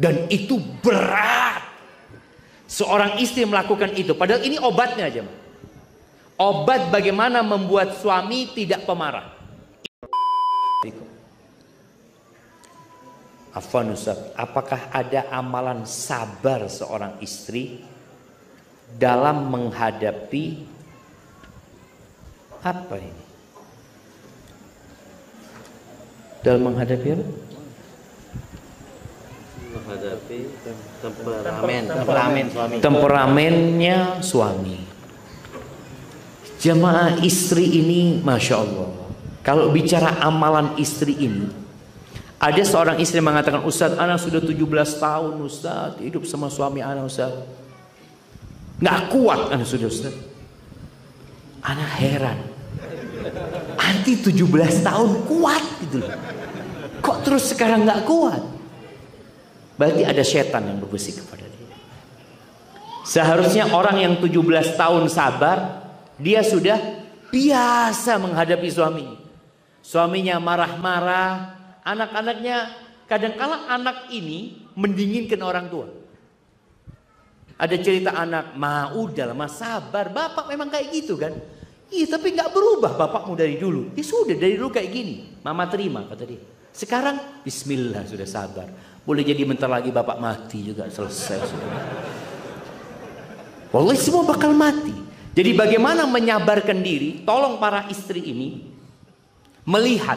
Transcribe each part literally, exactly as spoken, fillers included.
Dan itu berat. Seorang istri melakukan itu. Padahal ini obatnya aja. Obat bagaimana membuat suami tidak pemarah. Afwan Ustaz, apakah ada amalan sabar seorang istri dalam menghadapi apa ini? Dalam menghadapi apa? Menghadapi temperamen, temperamen suami. Temperamennya suami. Jemaah istri ini, masya Allah. Kalau bicara amalan istri ini, ada seorang istri mengatakan, Ustaz, anak sudah tujuh belas tahun Ustaz, hidup sama suami anak Ustaz. Nggak kuat anak sudah Ustaz. Anak heran. Anti tujuh belas tahun kuat gitu loh. Kok terus sekarang nggak kuat? Berarti ada setan yang berbisik kepada dia. Seharusnya orang yang tujuh belas tahun sabar, dia sudah biasa menghadapi suaminya. Suaminya marah-marah, anak-anaknya, kadang-kala anak ini mendinginkan orang tua. Ada cerita anak, ma udah lama sabar, bapak memang kayak gitu kan. Iya tapi gak berubah bapakmu dari dulu. Ya sudah dari dulu kayak gini, mama terima kata dia. Sekarang bismillah sudah sabar. Boleh jadi bentar lagi bapak mati juga selesai. Wallahi semua bakal mati. Jadi bagaimana menyabarkan diri? Tolong para istri ini melihat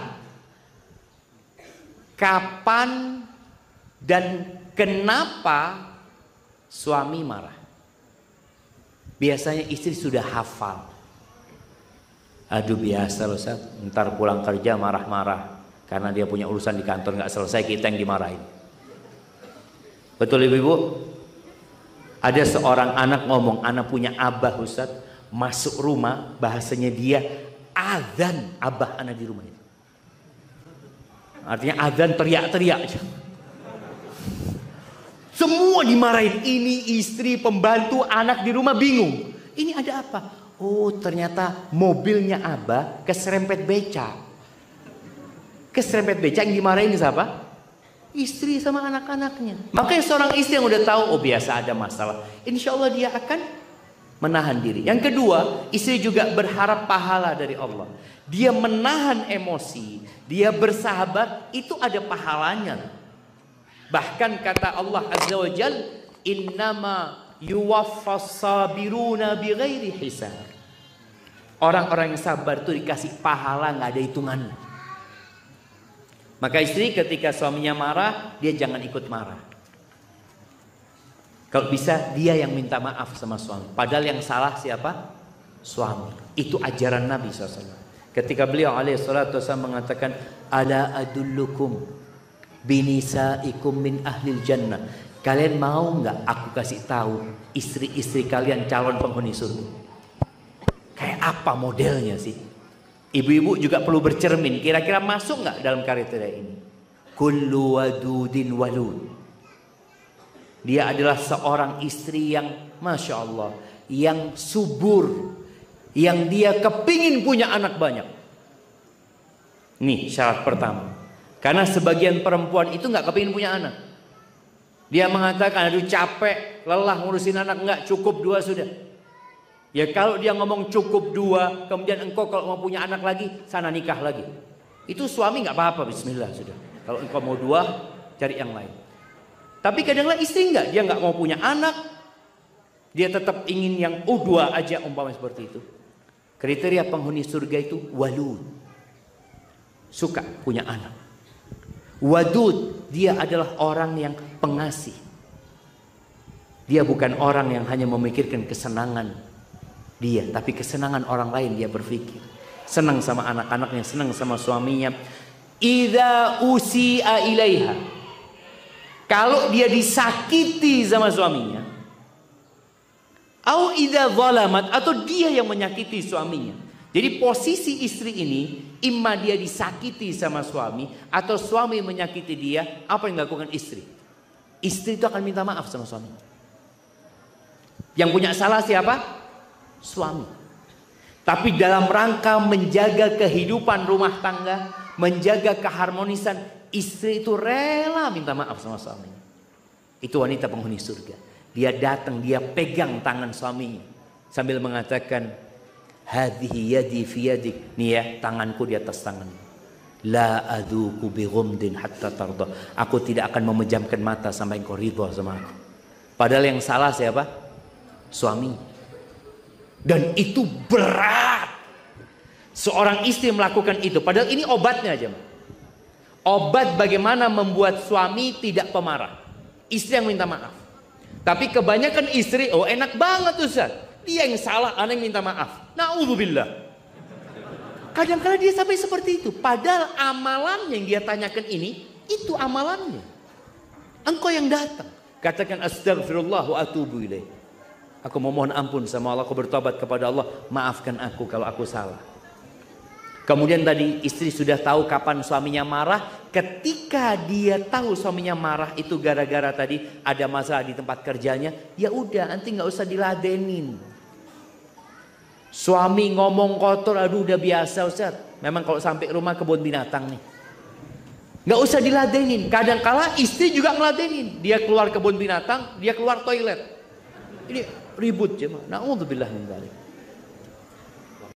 kapan dan kenapa suami marah. Biasanya istri sudah hafal. Aduh biasa loh Ustaz, ntar pulang kerja marah-marah karena dia punya urusan di kantor nggak selesai, kita yang dimarahin. Betul ibu-ibu? Ada seorang anak ngomong, anak punya abah Ustaz, masuk rumah bahasanya dia azan abah anak di rumah itu. Artinya azan teriak-teriak aja. Semua dimarahin, ini istri, pembantu, anak di rumah bingung. Ini ada apa? Oh ternyata mobilnya abah keserempet beca. Keserempet beca yang dimarahin siapa? Istri sama anak-anaknya. Makanya seorang istri yang udah tahu, oh biasa ada masalah, insya Allah dia akan menahan diri. Yang kedua, istri juga berharap pahala dari Allah. Dia menahan emosi, dia bersahabat, itu ada pahalanya. Bahkan kata Allah Azza wa Jal, innama yuwaffas sabiruna bighairi hisab. Orang-orang yang sabar itu dikasih pahala nggak ada hitungannya. Maka istri ketika suaminya marah, dia jangan ikut marah. Kalau bisa dia yang minta maaf sama suami. Padahal yang salah siapa? Suami. Itu ajaran Nabi shallallahu alaihi wasallam. Ketika beliau alaihi salatu wasallam mengatakan, ala adullukum binisaikum min ahlil jannah. Kalian mau nggak aku kasih tahu istri-istri kalian calon penghuni surga? Kayak apa modelnya sih? Ibu-ibu juga perlu bercermin, kira-kira masuk nggak dalam kriteria ini? Kullu wadudin walud. Dia adalah seorang istri yang masya Allah, yang subur, yang dia kepingin punya anak banyak. Nih syarat pertama. Karena sebagian perempuan itu nggak kepingin punya anak. Dia mengatakan, aduh capek, lelah ngurusin anak, nggak cukup dua sudah. Ya kalau dia ngomong cukup dua, kemudian engkau kalau mau punya anak lagi, sana nikah lagi. Itu suami nggak apa-apa, bismillah sudah. Kalau engkau mau dua, cari yang lain. Tapi kadang-kadang istri nggak, dia nggak mau punya anak, dia tetap ingin yang oh dua aja umpamanya seperti itu. Kriteria penghuni surga itu walud, suka punya anak. Wadud, dia adalah orang yang pengasih. Dia bukan orang yang hanya memikirkan kesenangan dia, tapi kesenangan orang lain dia berpikir. Senang sama anak-anaknya, senang sama suaminya. Idza usi'a ilaiha. Kalau dia disakiti sama suaminya, au idza zalamat, atau dia yang menyakiti suaminya. Jadi posisi istri ini, imma dia disakiti sama suami atau suami menyakiti dia, apa yang dilakukan istri? Istri itu akan minta maaf sama suami. Yang punya salah siapa? Suami. Tapi dalam rangka menjaga kehidupan rumah tangga, menjaga keharmonisan, istri itu rela minta maaf sama suaminya. Itu wanita penghuni surga. Dia datang, dia pegang tangan suaminya sambil mengatakan, hadhihi yadi fi yadik. Nih ya, tanganku di atas tanganmu. La adzuku bi ghumdin hatta tarda. Aku tidak akan memejamkan mata sampai engkau ridha sama aku. Padahal yang salah siapa? Suami. Dan itu berat. Seorang istri melakukan itu. Padahal ini obatnya aja. Obat bagaimana membuat suami tidak pemarah. Istri yang minta maaf. Tapi kebanyakan istri, oh enak banget Ustaz. Dia yang salah, anak yang minta maaf. Na'udzubillah. Kadang-kadang dia sampai seperti itu. Padahal amalan yang dia tanyakan ini, itu amalannya. Engkau yang datang. Katakan astaghfirullah wa atubu ilaih. Aku memohon ampun sama Allah. Aku bertobat kepada Allah. Maafkan aku kalau aku salah. Kemudian tadi istri sudah tahu kapan suaminya marah. Ketika dia tahu suaminya marah itu gara-gara tadi ada masalah di tempat kerjanya. Ya udah, nanti nggak usah diladenin. Suami ngomong kotor, aduh udah biasa Ustaz. Memang kalau sampai rumah kebun binatang nih. Nggak usah diladenin. Kadang-kala istri juga ngeladenin. Dia keluar kebun binatang, dia keluar toilet. Ini ribut jemaah. Na'udzubillah min dzalik.